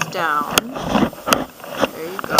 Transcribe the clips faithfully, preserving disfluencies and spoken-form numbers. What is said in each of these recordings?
down. There you go.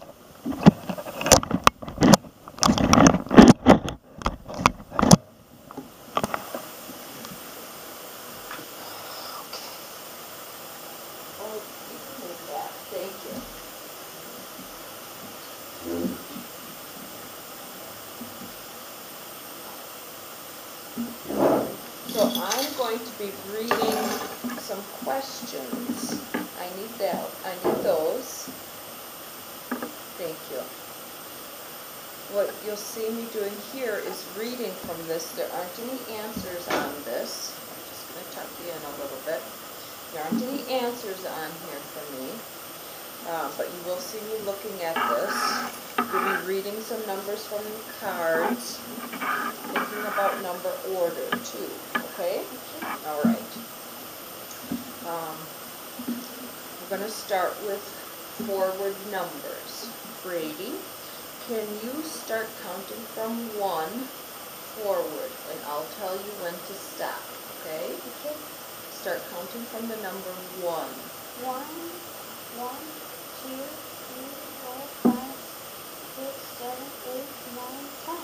So I'm going to be reading some questions. I need that. I need those. Thank you. What you'll see me doing here is reading from this. There aren't any answers on this. I'm just going to tuck you in a little bit. There aren't any answers on here for me, uh, but you will see me looking at this. You'll be reading some numbers from the cards, thinking about number order too. Okay? All right. Um, we're going to start with forward numbers. Brady, can you start counting from one forward, and I'll tell you when to stop. Okay? Okay. Start counting from the number one. One, one, two, three, four, five, six, seven, eight, nine, ten.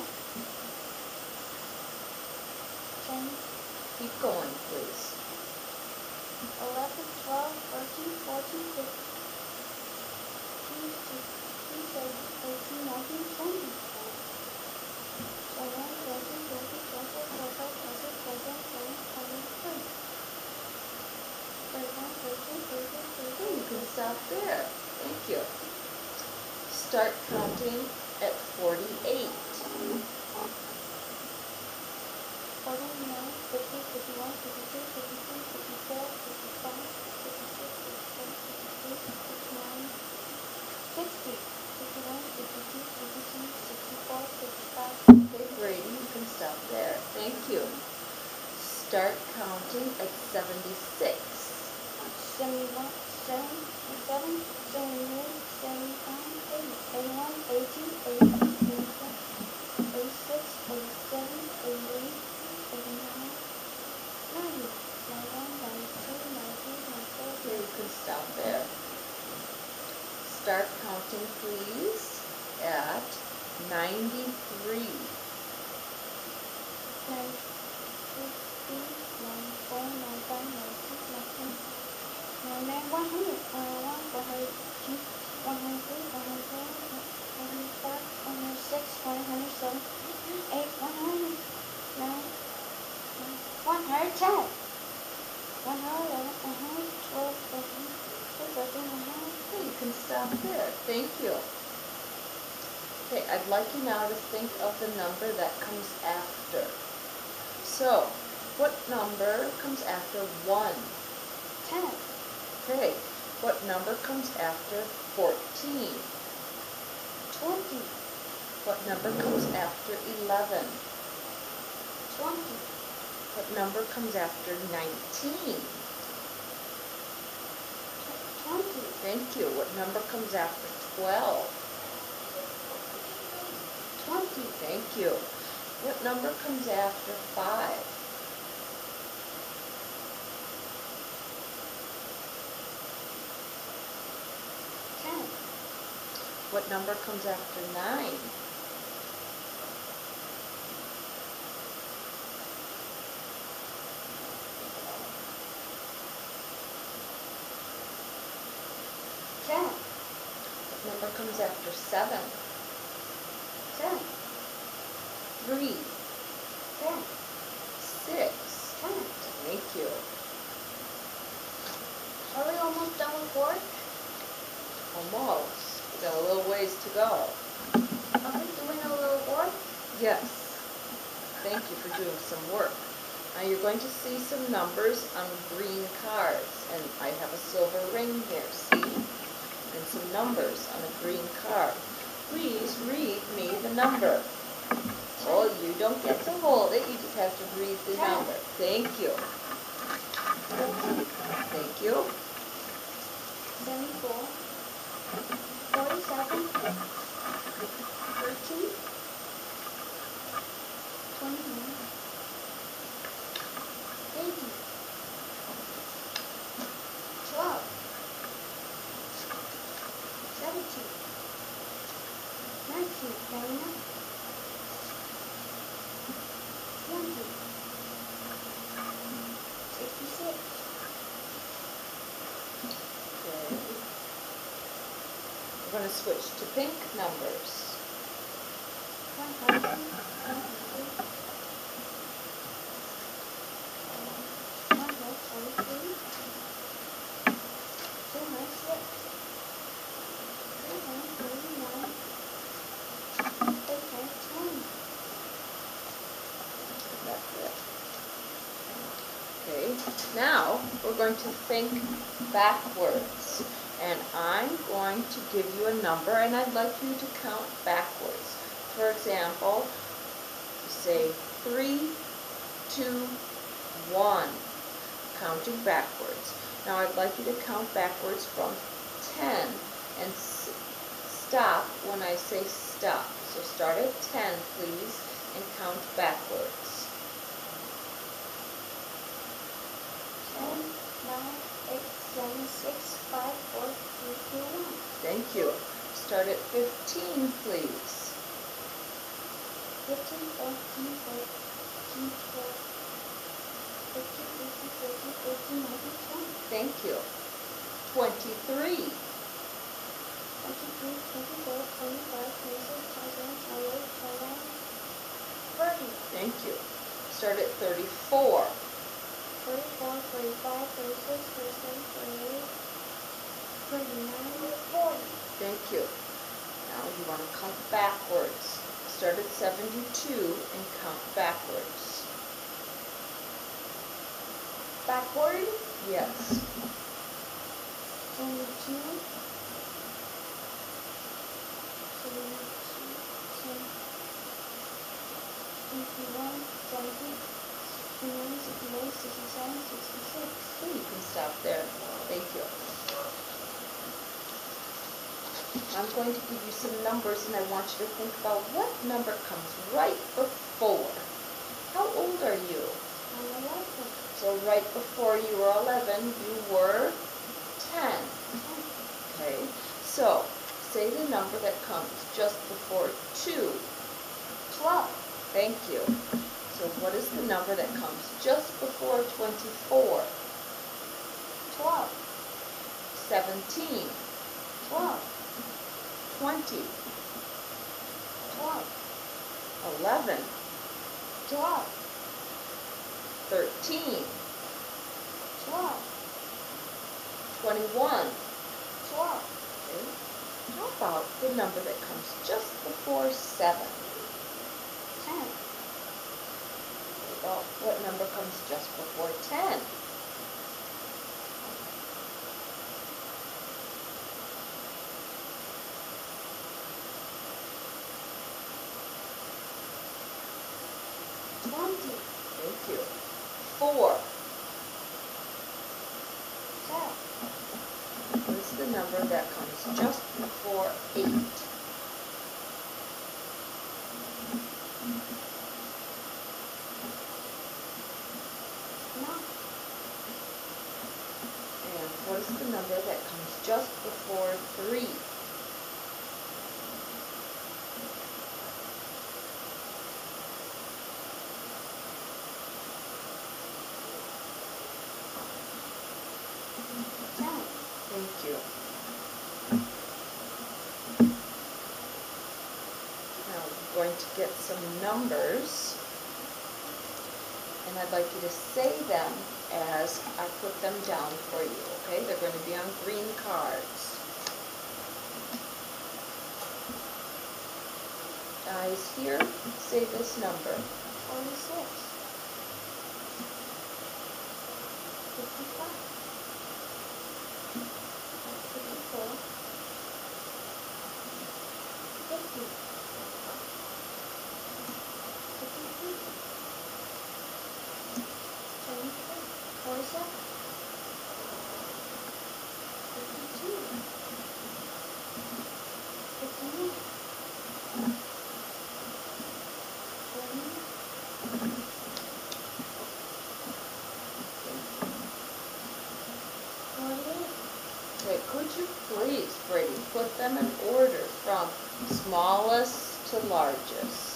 Ten. Keep going, please. Eleven, twelve, thirteen, fourteen, fifteen, sixteen, seventeen, eighteen, nineteen, twenty. Twenty-one, twenty-two, twenty-three, twenty-four, twenty-five, twenty-six, twenty-seven, twenty-eight, twenty-nine, thirty, thirty-one, thirty-two, thirty-three, Okay, you can stop there. Thank you. Start counting at forty-eight. forty-nine, fifty, fifty-one, fifty-two, fifty-three, fifty-four, fifty-five, fifty-six, fifty-seven, fifty-eight, fifty-nine, sixty, fifty-one, fifty-two, fifty-three, sixty-four, sixty-five. Okay, Brady, you can stop there. Thank you. Start counting at seventy-six. seventy-one, seventy-seven, seventy-eight, seventy-nine, eighty, eighty-one, eighty, eighty, eighty-one, eighty-six, eighty-seven, eighty-eight, eighty-nine, ninety, ninety-one, ninety-two, ninety-three, ninety-four. Okay, you can stop there. Start counting, please, at ninety-three. ninety-three, ninety-four, ninety-five, ninety-six, ninety-seven, ninety-eight, one hundred, one hundred one, one hundred two, one hundred three, one hundred four, one hundred five, one hundred six, one hundred seven, one hundred eight, one hundred nine, one hundred ten, one hundred eleven, one hundred twelve, one hundred thirteen, one hundred. Okay, you can stop there. Thank you. Okay, I'd like you now to think of the number that comes after. So, what number comes after one? ten. Okay, what number comes after fourteen? twenty. What number comes after eleven? twenty. What number comes after nineteen? twenty. Thank you. What number comes after twelve? twenty. Thank you. What number comes after five? ten. What number comes after nine? ten. What number comes after seven? ten. Three, ten. six. ten. Thank you. Are we almost done with work? Almost. We got a little ways to go. Are we doing a little work? Yes. Thank you for doing some work. Now you're going to see some numbers on green cards, and I have a silver ring here, see? And some numbers on a green card. Please read me the number. Oh, you don't get to hold it, you just have to read the Ten. number. Thank you. Thank you. seventy-four. forty-seven. thirteen. twenty-one. eighty. twelve. eighty, ninety, ninety-nine, twenty, sixty-six, Okay. We're going to switch to pink numbers. one thousand, one hundred, one hundred forty-three, two hundred six, three hundred thirty-nine, eight hundred twenty. That's it. Okay, now we're going to think backwards. And I'm going to give you a number and I'd like you to count backwards. For example, say three, two, one, counting backwards. Now I'd like you to count backwards from ten and s stop when I say stop. So start at ten, please, and count backwards. ten, nine, eight, seven, six, five, four, three, two, one. Thank you. Start at fifteen, please. fifteen, fourteen, thirteen, twelve, thirteen, fifteen, sixteen, eighteen, nineteen, twenty. Thank you. twenty-three. twenty-three, twenty-four, twenty-five, twenty-six, twenty-seven, twenty-eight, twenty-nine, thirty. Thank you. Start at thirty-four. thirty-four, thirty-five, thirty-six, thirty-seven, thirty-eight, thirty-nine, forty. Thank you. Now you want to count backwards. Start at seventy-two and count backwards. Backward, Yes. seventy-two, seventy-two, seventy-one, seventy, sixty-nine, sixty-eight, sixty-seven, sixty-six. Okay, you can stop there. Thank you. I'm going to give you some numbers and I want you to think about what number comes right before. How old are you? I'm eleven. So right before you were eleven, you were ten. Okay, so say the number that comes just before two. twelve. Thank you. So what is the number that comes just before twenty-four? twelve. seventeen. twelve. twenty. twelve. eleven. twelve. thirteen. twelve. twenty-one. twelve. Okay. How about the number that comes just before seven? ten. Well, what number comes just before ten? twenty. Thank you. Four. twelve. What is the number that comes just before eight? nine. And what is the number that comes just before three? ten. Thank you. Now we're going to get some numbers, and I'd like you to say them as I put them down for you, okay? They're going to be on green cards. Guys, here, say this number. forty-six. fifty-five. fifty-four. fifty. fifty-three. seventy-three. forty-seven. fifty-two. fifty-nine. forty-eight. Okay, good Would you please, Brady, put them in order from smallest to largest?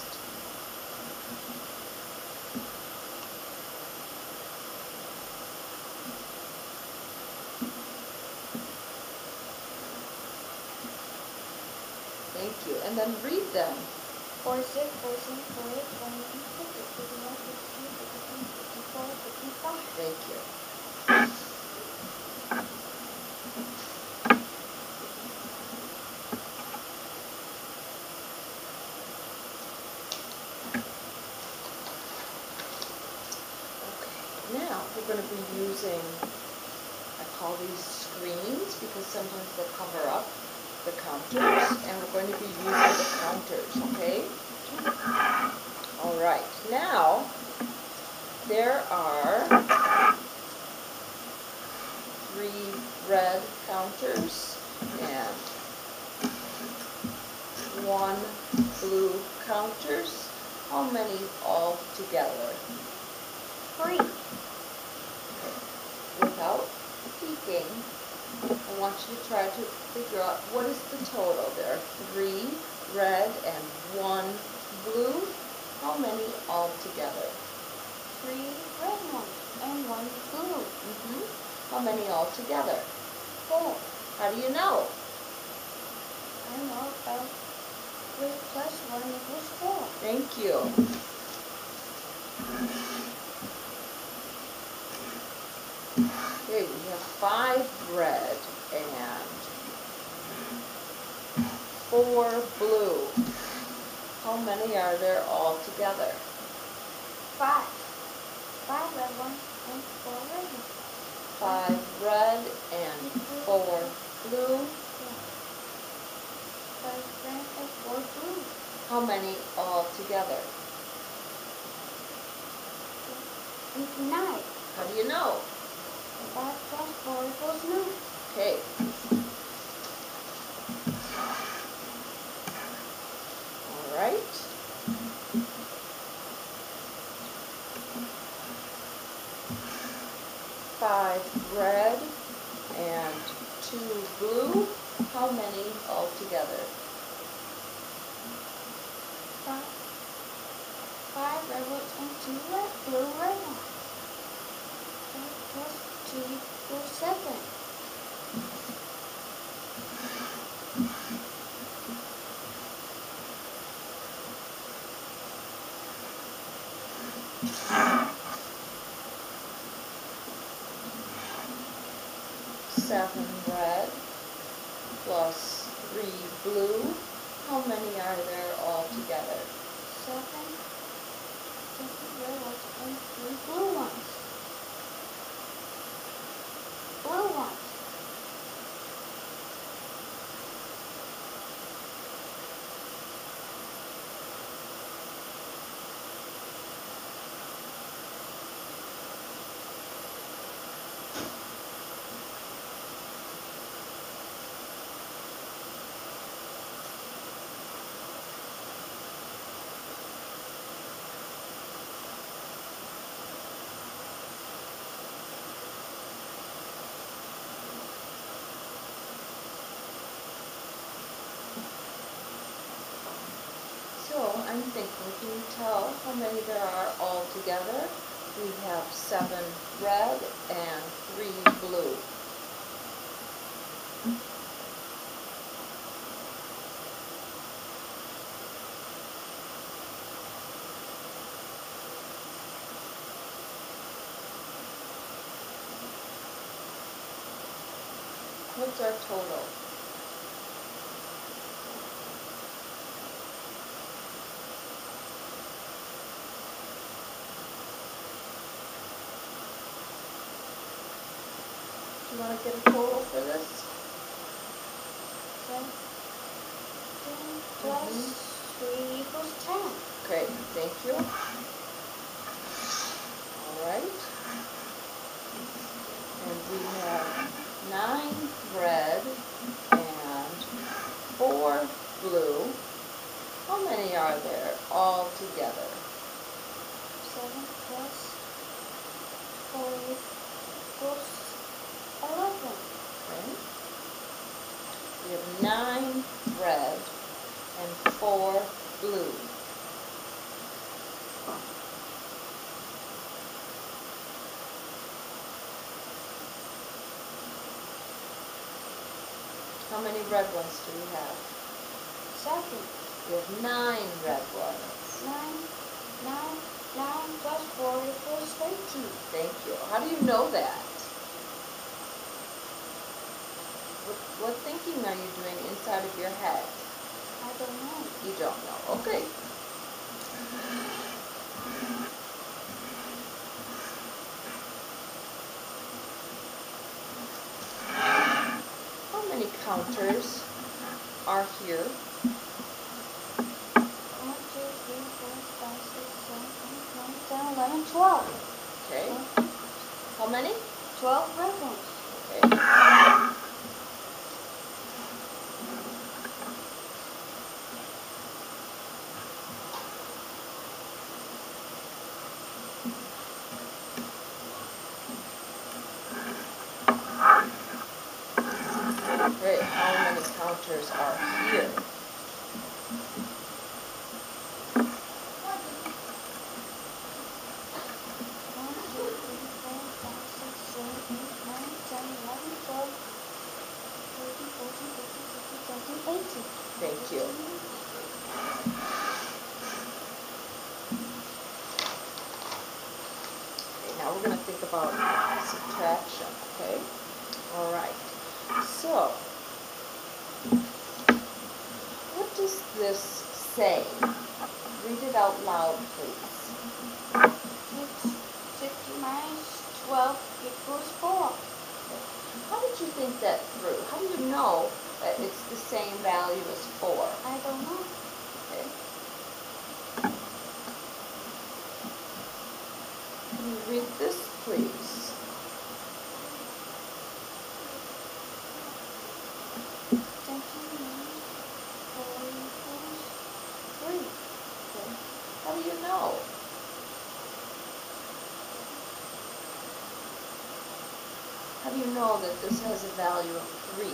Thank you. And then read them. forty-six, forty-seven, forty-eight, forty-nine, fifty, fifty-one, fifty-two, fifty-three, fifty-four, fifty-five. Thank you. Okay, now we're going to be using, I call these screens because sometimes they cover up the counters, and we're going to be using the counters, okay? All right, now there are three red counters and one blue counters. How many all together? Three. Without peeking, I want you to try to figure out what is the total. There are three red and one blue. How many all together? Three red ones and one blue. Mm-hmm. How many all together? Four. How do you know? I know about three plus one equals four. Thank you. Okay, we have five red and four blue. How many are there all together? Five. Five red ones and four red ones. Five red and four blue. Yeah. Five red and four blue. How many all together? Nine. How do you know? Five plus four equals nine. Okay. All right. Five red and two blue. How many all together? Five. Five red ones and two red, blue red ones. Five plus two equals seven. Seven red plus three blue. How many are there all together? Seven. Seven red ones and three blue ones. Blue ones. So I'm thinking, can you tell how many there are all together? We have seven red and three blue. What's our total? Do you want to get a total for this? Seven plus Mhm. three equals ten. Okay, thank you. All right. And we have nine red and four blue. How many are there all together? Seven plus four equals eleven. Okay. We have nine red and four blue. How many red ones do we have? Seven. We have nine red ones. Nine. Nine. Nine plus four equals thirteen. Thank you. How do you know that? What, what thinking are you doing inside of your head? I don't know. You don't know. Okay. How many counters are here? One, two, three, four, five, six, seven, eight, nine, ten, eleven, twelve. Okay. How many? Twelve red ones. Okay. Great. How many counters are here? One, two, three, four, five, six, seven, eight, nine, ten, eleven, twelve, thirteen, fourteen, fifteen, sixteen, seventeen, eighteen. Thank you. Okay, now we're going to think about subtraction, okay? All right. So, what does this say? Read it out loud, please. Six, sixty minus twelve equals four. How did you think that through? How do you know that it's the same value as four? I don't know. Okay. Can you read this, please? Seventeen minus four equals three. Okay. How do you know? How do you know that this has a value of three?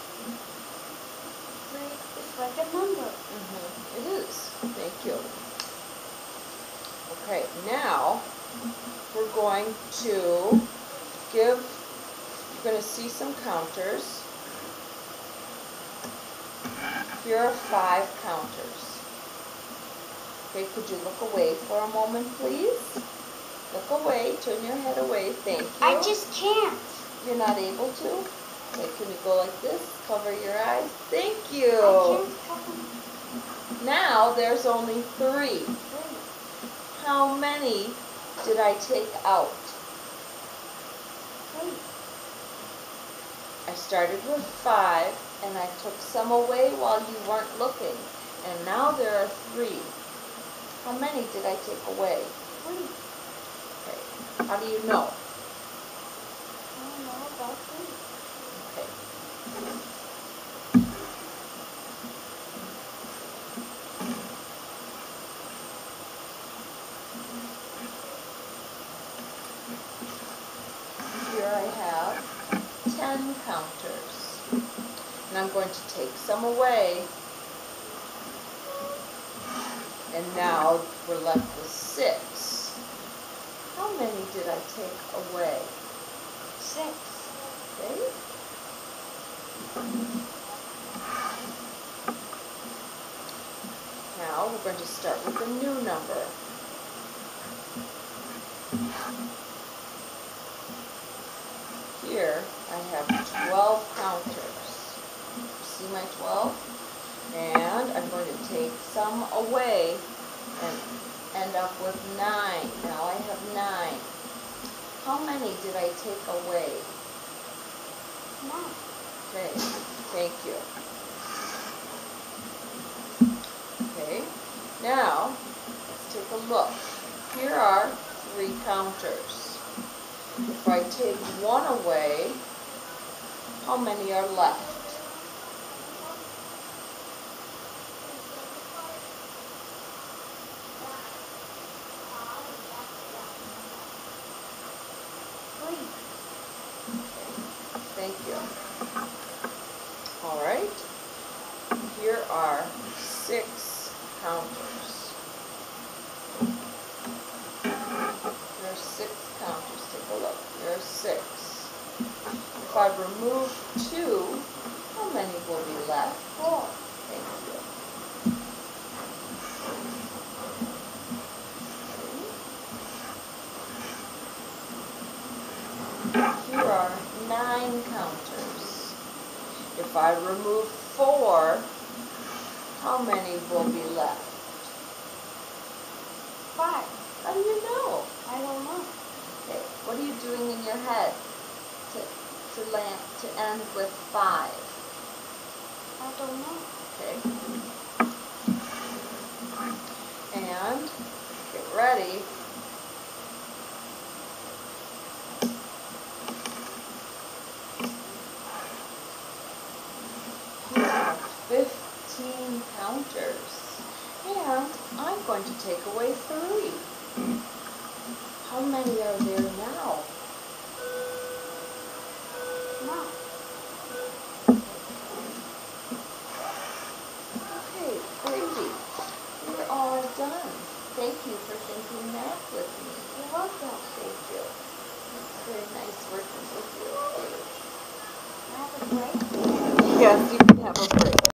Three is like a number. Mm-hmm. It is. Thank you. Okay, now we're going to give, you're going to see some counters. Here are five counters. Okay, could you look away for a moment, please? Look away, turn your head away, thank you. I just can't. You're not able to? Okay, can you go like this? Cover your eyes. Thank you. I can't cover. Now there's only three. Three. How many did I take out? Three. I started with five and I took some away while you weren't looking. And now there are three. How many did I take away? Three. Okay. How do you know? I don't know about three. Okay. Here I have ten counters. And I'm going to take some away. And now we're left with six. How many did I take away? Six. Okay. Now we're going to start with a new number. Here I have twelve counters. See my twelve? And I'm going to take some away and end up with nine. Now I have nine. How many did I take away? Nine. Okay, thank you. Okay, now let's take a look. Here are three counters. If I take one away, how many are left? Three. Thank you. All right. Here are six counters. There are six counters. Take a look. There are six. If I remove two, how many will be left? Four. Thank you. Here are nine counters. If I remove four, how many will be left? Five. How do you know? I don't know. Okay, what are you doing in your head to to land to end with five? I don't know. Okay. And get ready. Here are fifteen counters. And I'm going to take away three. How many are there now? No. Okay, Brady, we're all done. Thank you for thinking math with me. You're welcome. Thank you. It's very nice working with you. Have a great day. Yes, you can have a break.